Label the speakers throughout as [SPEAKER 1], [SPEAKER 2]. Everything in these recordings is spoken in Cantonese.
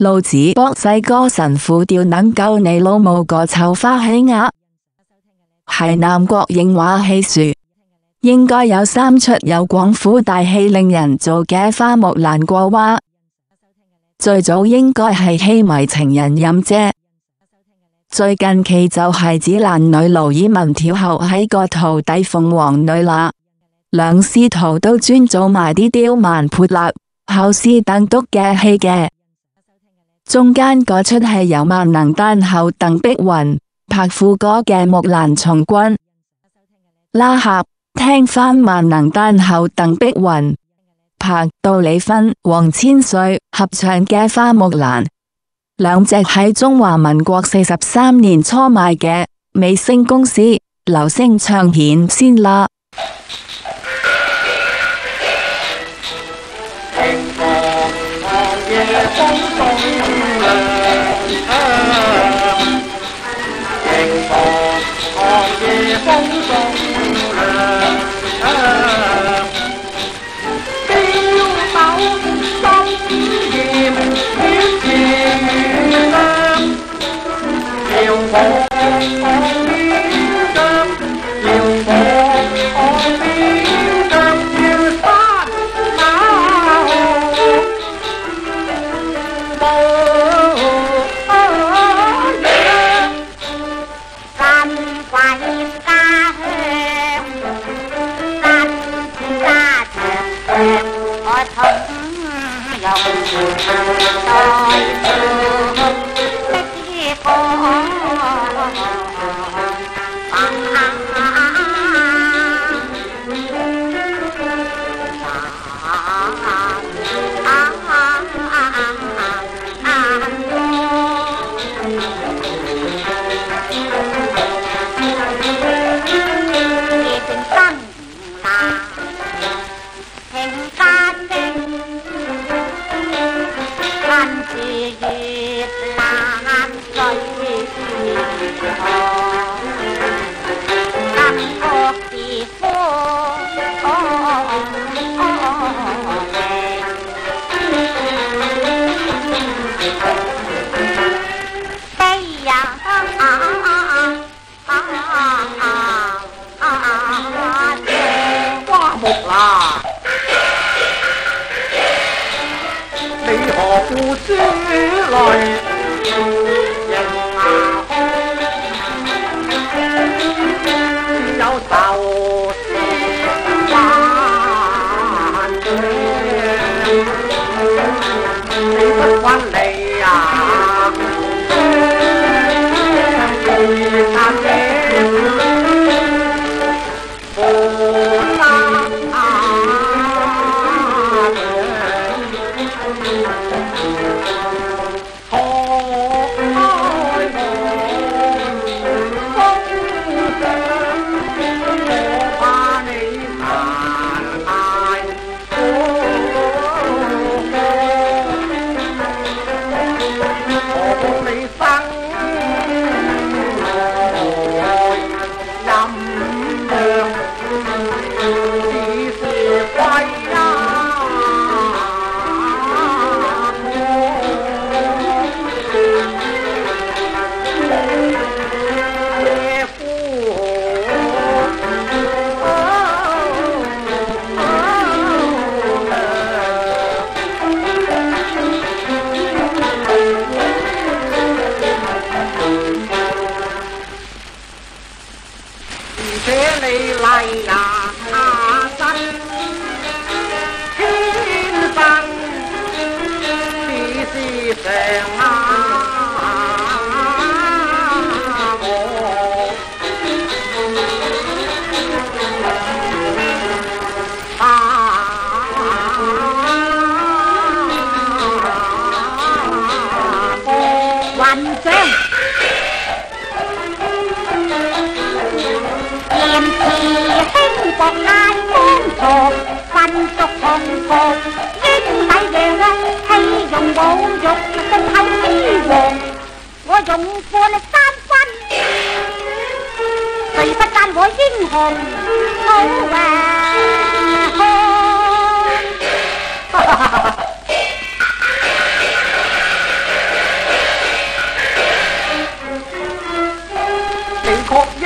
[SPEAKER 1] 老子博細個神父調能夠你老母個臭花起鴨，係南國映畫戲樹，應該有3出有廣府大戲令人做嘅花木蘭過畫，最早應該係戲迷情人任姐，最近期就係指爛女盧以文跳後喺個徒弟鳳凰女啦，梁思圖都專做埋啲刁蠻潑辣、後絲鄧篤嘅戲嘅。中間嗰出係由萬能單后鄧碧雲拍副歌嘅木蘭從軍，拉合聽翻萬能單后鄧碧雲拍杜麗芬、黃千歲合唱嘅花木蘭，兩隻喺中華民國43年初買嘅美聲公司流星唱片先啦。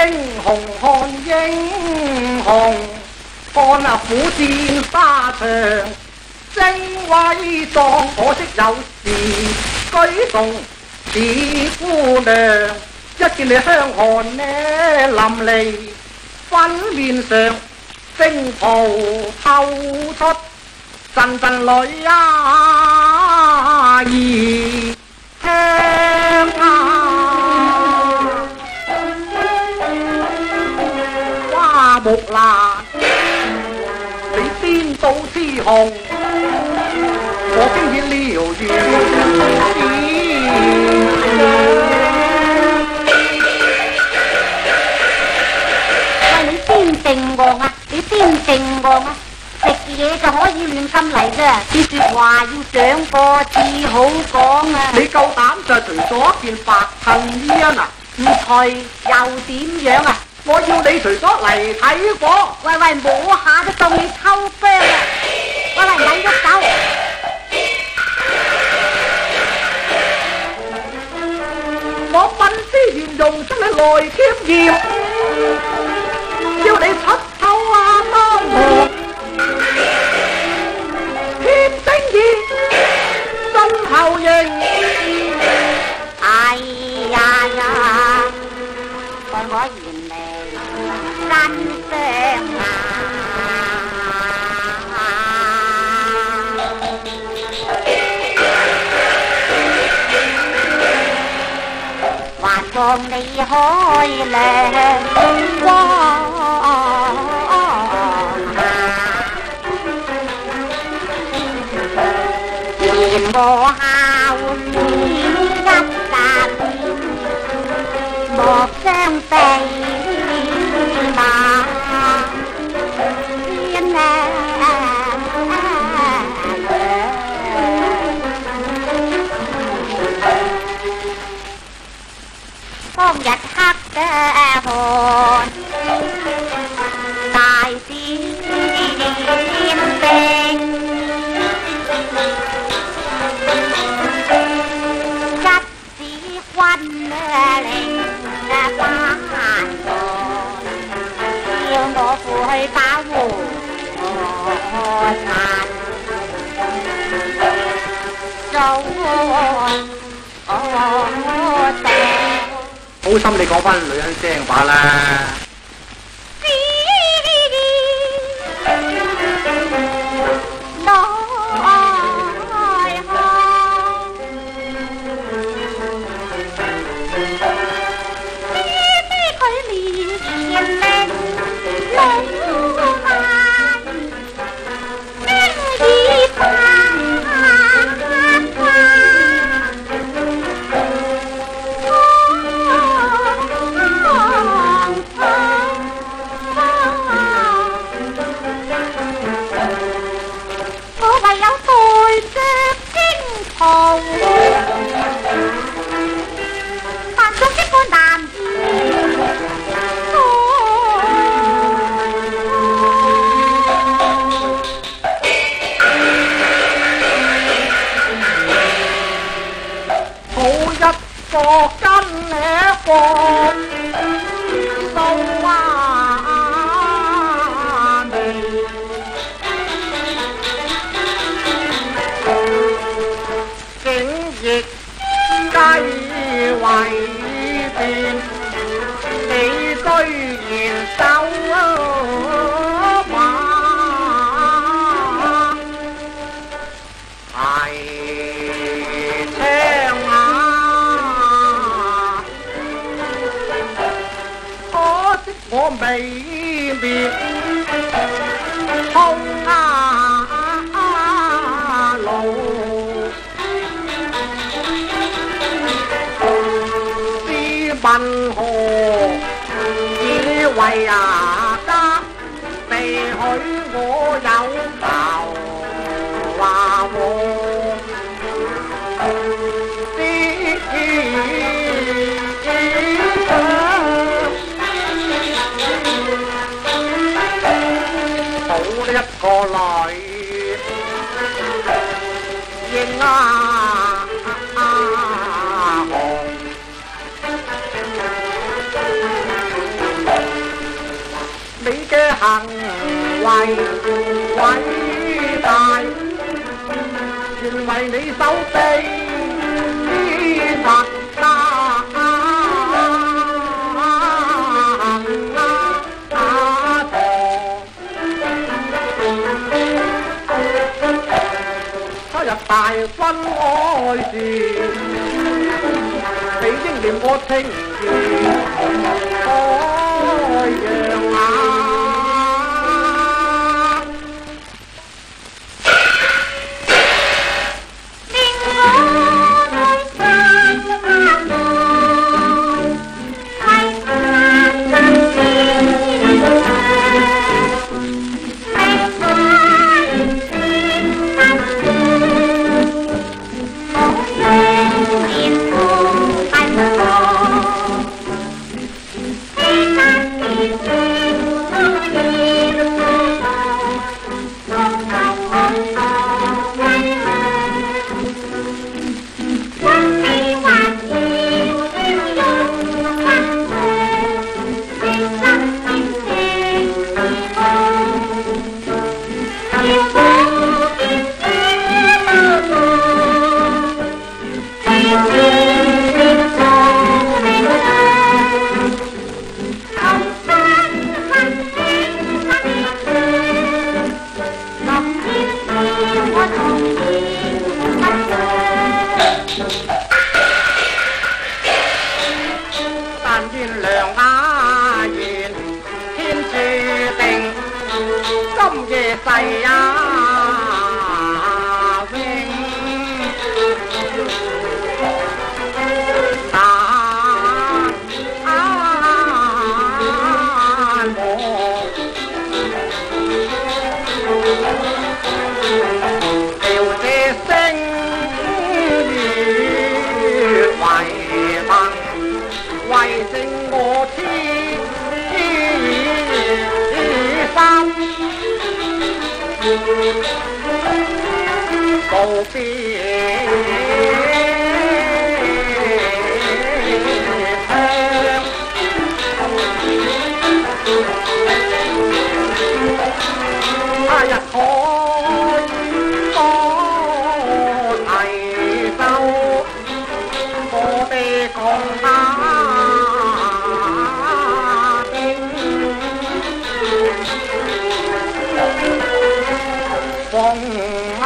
[SPEAKER 2] 英雄看英雄，看苦戰沙場，聲威壯，可惜有時舉動似姑娘。一見你香汗呢淋漓，粉面上星袍透出陣陣淚兒香花木蘭，你顛倒雌雄，我經已了
[SPEAKER 3] 定我啊！你先定我啊！食嘢就可以亂咁嚟啫，啲說話要想過至好講啊！
[SPEAKER 2] 你夠膽就除咗件白襯衣啊！
[SPEAKER 3] 唔除又點樣啊？
[SPEAKER 2] 我要你除咗嚟睇火。
[SPEAKER 3] 喂喂，摸下都當你抽風啊！喂喂，咪喐手！
[SPEAKER 2] 我品思嚴容出你來檢驗。要你出頭啊當堂，添聲意，身後形。
[SPEAKER 3] 哎呀呀，看我原嚟真相啊！還望你開亮光。我孝天一集，莫相避馬天啊！當日黑嘅汗，大戰兵。我負去打和殘，
[SPEAKER 2] 好心你講返女人聲話啦。個根呢個數啊味，竟亦雞為變，你居然走馬。我未滅空路，試問何以為家被許我有求話我一個女應紅， 行為偉大，願為你手臂實達。他日大軍愛是，比英廉我情義開揚啊！世啊永聊這聲月為盟，為勝我痴心。告別他日可多提奏我的共他風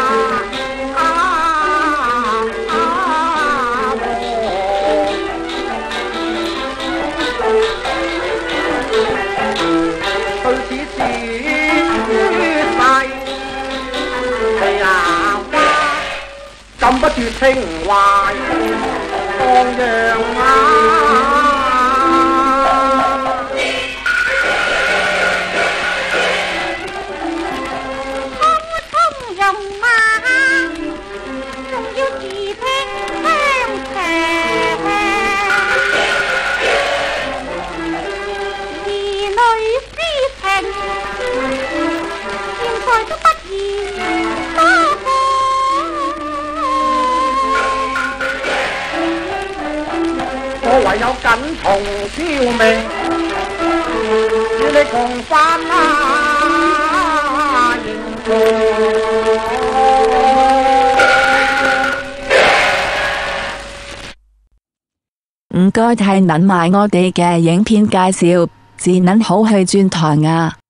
[SPEAKER 2] 對此事世氣啊花，禁不住情懷放揚啊！我唯有緊從挑命，與你共翻
[SPEAKER 1] 唔該睇撚埋我哋嘅影片介紹，至撚好去轉台啊！